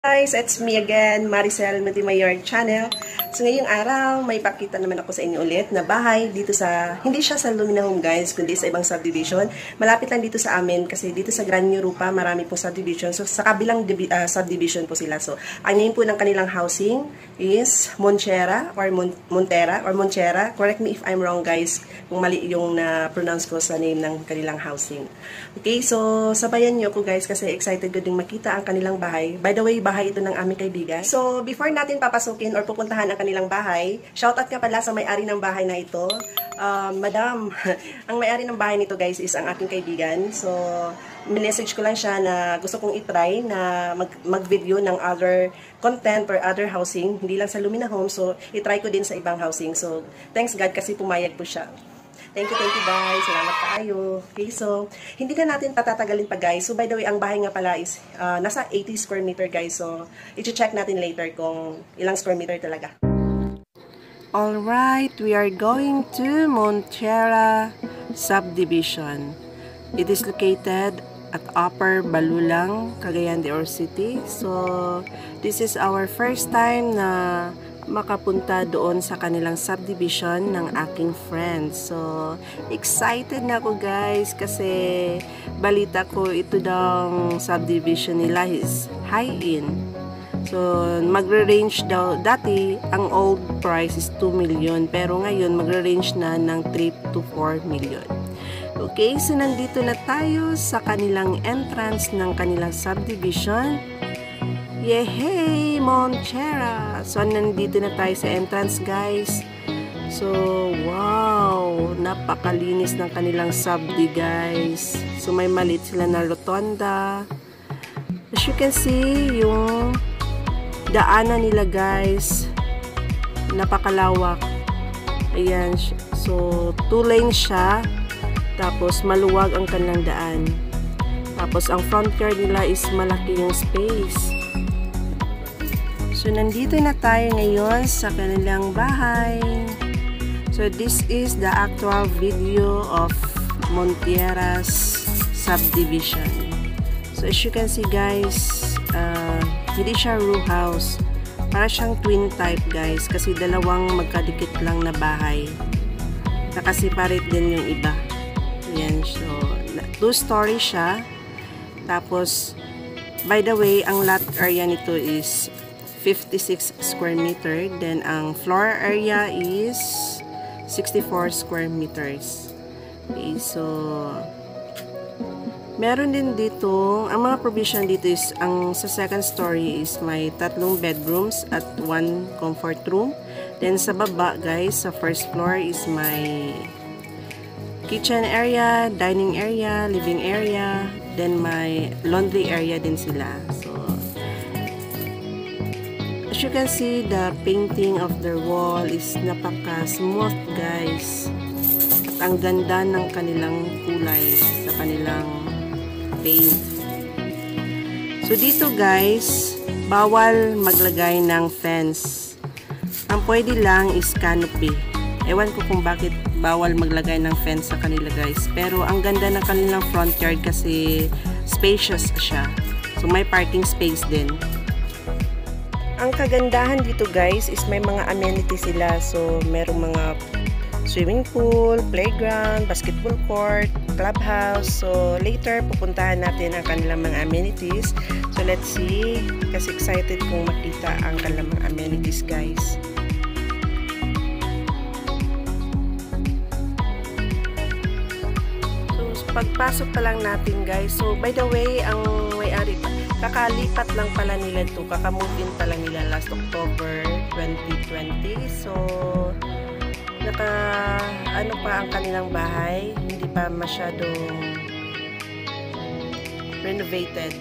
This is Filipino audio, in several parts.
Guys, it's me again, Maricel Matimayor channel. So ngayong araw, may pakita naman ako sa inyo ulit na bahay dito sa, hindi siya sa Lumina Home guys, kundi sa ibang subdivision. Malapit lang dito sa amin kasi dito sa Gran Europa, marami pong subdivision. So sa kabilang subdivision po sila. So ang name po ng kanilang housing is Monchera or Montera or Monchera. Correct me if I'm wrong guys, kung mali yung na-pronounce ko sa name ng kanilang housing. Okay, so sabayan niyo ako guys kasi excited ko din makita ang kanilang bahay. By the way, bahay ito ng aming kaibigan. So, before natin papasukin or pupuntahan ang kanilang bahay, shoutout nga pala sa may-ari ng bahay na ito. Madam, ang may-ari ng bahay nito guys is ang aking kaibigan. So, message ko lang siya na gusto kong itry na mag-video ng other content or other housing, hindi lang sa Lumina Home. So, itry ko din sa ibang housing. So, thanks God kasi pumayag po siya. Thank you guys. Salamat tayo. Okay, so, hindi na natin patatagalin pa guys. So, by the way, ang bahay nga pala is nasa 80 square meter guys. So, i-check natin later kung ilang square meter talaga. Alright, we are going to Monchera Subdivision. It is located at Upper Balulang, Cagayan de Oro City. So, this is our first time na makapunta doon sa kanilang subdivision ng aking friends. So, excited na ako guys kasi balita ko ito daw subdivision nila is high-end. So, magre-range daw, dati ang old price is 2 million pero ngayon magre-range na ng 3 to 4 million. Okay, so nandito na tayo sa kanilang entrance ng kanilang subdivision. Yehey! Monchera! So, nandito na tayo sa entrance, guys. So, wow! Napakalinis ng kanilang subdi, guys. So, may maliit sila na rotonda. As you can see, yung daanan nila, guys, napakalawak. Ayan. So, 2 lanes siya. Tapos, maluwag ang kanilang daan. Tapos, ang front yard nila is malaki yung space. So, nandito na tayo ngayon sa kanilang bahay. So, this is the actual video of Monchera's subdivision. So, as you can see guys, hindi siya row house. Para siyang twin type guys, kasi dalawang magkadikit lang na bahay. Nakasiparate din yung iba. Ayan, so, 2-story siya. Tapos, by the way, ang lot area nito is 56 square meter. Then, ang floor area is 64 square meters. Okay, so, meron din dito, ang mga provision dito is, ang sa second story is may 3 bedrooms at 1 comfort room. Then, sa baba, guys, sa first floor is may kitchen area, dining area, living area, then may laundry area din sila. So, as you can see, the painting of their wall is napaka-smooth guys. At ang ganda ng kanilang kulay sa kanilang paint. So dito guys, bawal maglagay ng fence. Ang pwede lang is canopy. Ewan ko kung bakit bawal maglagay ng fence sa kanila guys. Pero ang ganda ng kanilang front yard kasi spacious siya. So may parking space din. Ang kagandahan dito guys is may mga amenities sila. So, merong mga swimming pool, playground, basketball court, clubhouse. So, later pupuntahan natin ang kanilang mga amenities. So, let's see. Kasi excited kong makita ang kanilang mga amenities guys. So, pagpasok pa lang natin guys. So, by the way, ang may-ari pa. Kakalipat lang pala nila ito. Kakamove-in pa lang nila last October 2020. So, ano pa ang kanilang bahay. Hindi pa masyadong renovated.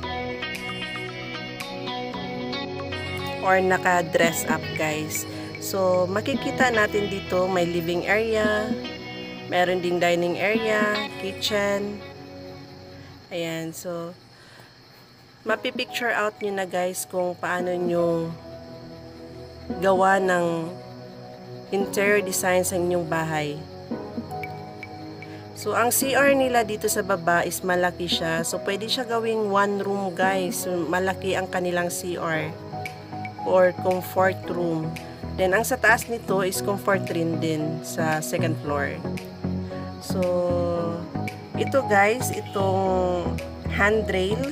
Or naka-dress up guys. So, makikita natin dito may living area. Meron ding dining area, kitchen. Ayan, so mapipicture out nyo na guys kung paano nyo gawa ng interior design sa inyong bahay. So, ang CR nila dito sa baba is malaki siya. So, pwede siya gawing one room, guys. So, malaki ang kanilang CR or comfort room. Then, ang sa taas nito is comfort rin din sa second floor. So, ito guys, itong handrail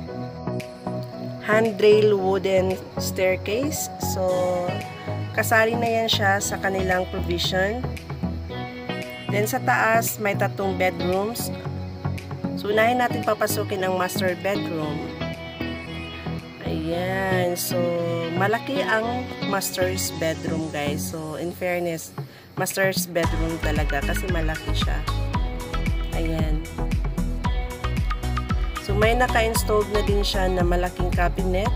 wooden staircase. So, kasali na yan siya sa kanilang provision. Then sa taas, may 3 bedrooms. So, unahin natin papasukin ang master bedroom. Ayan. So, malaki ang master's bedroom, guys. So, in fairness, master's bedroom talaga kasi malaki siya. Ayan. So, may naka-installed na din siya na malaking cabinet.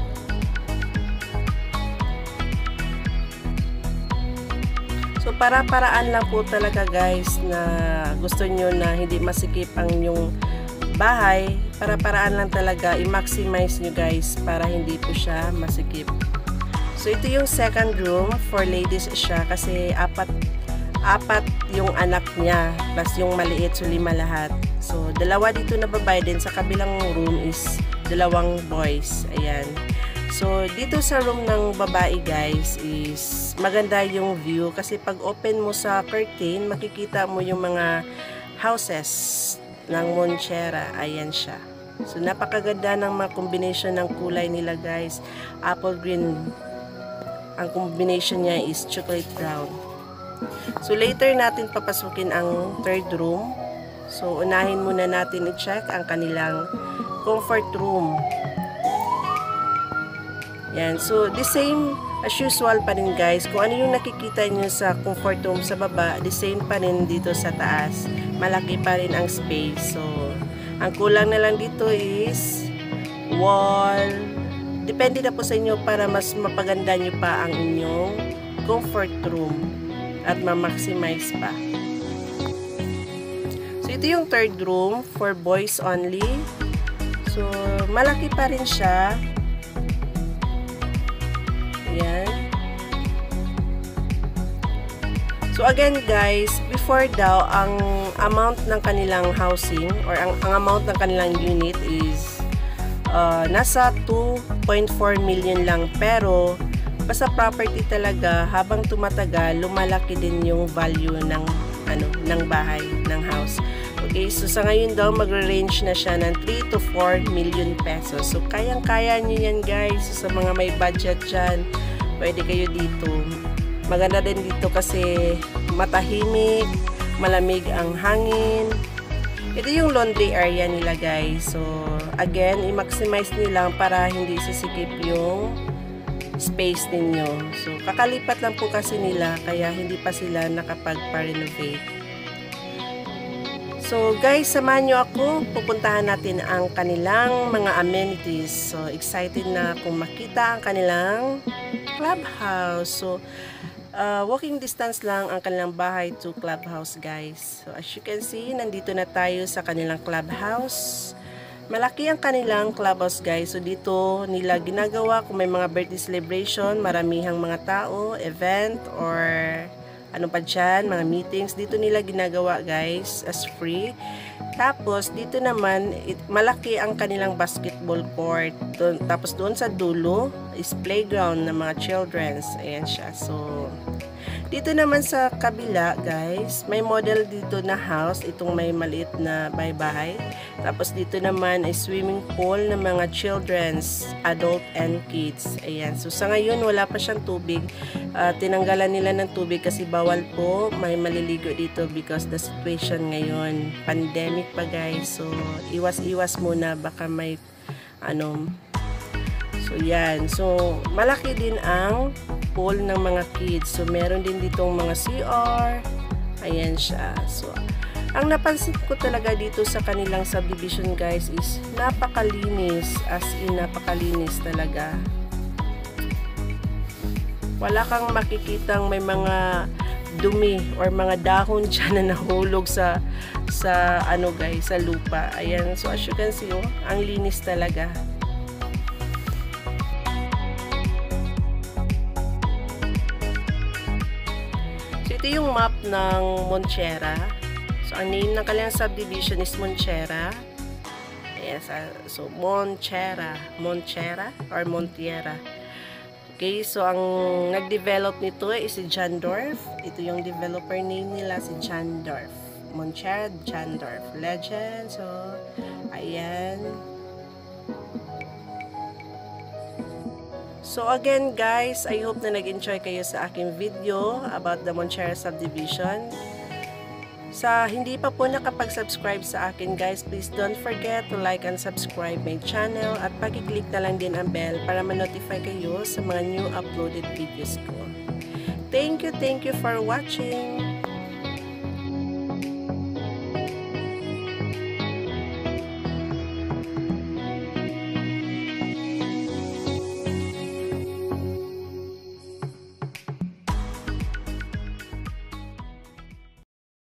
So, para-paraan lang po talaga guys na gusto nyo na hindi masikip ang inyong bahay. Para-paraan lang talaga i-maximize nyo guys para hindi po siya masikip. So, ito yung second room. For ladies siya kasi apat yung anak niya plus yung maliit. So, 5 lahat. So, 2 dito na babae din. Sa kabilang room is 2 boys. Ayan. So, dito sa room ng babae guys is maganda yung view kasi pag open mo sa curtain, makikita mo yung mga houses ng Monchera. Ayan siya. So, napakaganda ng mga combination ng kulay nila guys. Apple green. Ang combination niya is chocolate brown. So, later natin papasukin ang third room. So, unahin muna natin i-check ang kanilang comfort room. Yan. So, the same as usual pa rin guys. Kung ano yung nakikita nyo sa comfort room sa baba, the same pa rin dito sa taas. Malaki pa rin ang space. So, ang kulang na lang dito is wall. Depende na po sa inyo para mas mapaganda nyo pa ang inyong comfort room at ma-maximize pa. So, ito yung third room for boys only. So, malaki pa rin siya. Yan. So again guys, before daw, ang amount ng kanilang housing or ang amount ng kanilang unit is nasa 2.4 million lang. Pero basta property talaga, habang tumatagal, lumalaki din yung value ng bahay, ng house. Okay, so sa ngayon daw, magre-range na siya ng 3 to 4 million pesos. So, kayang-kaya nyo yan guys. So, sa mga may budget dyan, pwede kayo dito. Maganda din dito kasi matahimik, malamig ang hangin. Ito yung laundry area nila guys. So, again, i-maximize nila para hindi sisikip yung space ninyo. So, kakalipat lang po kasi nila, kaya hindi pa sila nakapag-renovate. So guys, samahan nyo ako. Pupuntahan natin ang kanilang mga amenities. So excited na akong makita ang kanilang clubhouse. So walking distance lang ang kanilang bahay to clubhouse guys. So as you can see, nandito na tayo sa kanilang clubhouse. Malaki ang kanilang clubhouse guys. So dito nila ginagawa kung may mga birthday celebration, maramihang mga tao, event or ano pa dyan, mga meetings, dito nila ginagawa guys, as free. Tapos, dito naman, malaki ang kanilang basketball court. Tapos, doon sa dulo, is playground ng mga children's. Ayan siya. So, dito naman sa kabila, guys, may model dito na house. Itong may maliit na bahay-bahay. Tapos, dito naman is swimming pool ng mga children's, adult and kids. Ayan. So, sa ngayon, wala pa siyang tubig. Tinanggalan nila ng tubig kasi bawal po may maliligo dito because the situation ngayon, pandemic pa guys. So, iwas-iwas muna baka may so, yan. So, malaki din ang pool ng mga kids. So, meron din ditong mga CR. Ayan siya. So, ang napansin ko talaga dito sa kanilang subdivision guys is napakalinis. As in, napakalinis talaga. Wala kang makikitang may mga dumi or mga dahon dyan na nahulog sa guys, sa lupa. Ayan. So, as you can see, ang linis talaga. So, ito yung map ng Monchera. So, So, ang name ng kanilang subdivision is Monchera. Yes, so Monchera or Montiera. Okay, so ang nag-develop nito is si John Dorf. Ito yung developer name nila, si John Dorf. Monchera John Dorf. Legend. So, ayan. So again guys, I hope na nag-enjoy kayo sa aking video about the Monchera subdivision. Sa hindi pa po nakapag-subscribe sa akin guys, please don't forget to like and subscribe my channel at pag-click na lang din ang bell para ma-notify kayo sa mga new uploaded videos ko. Thank you for watching!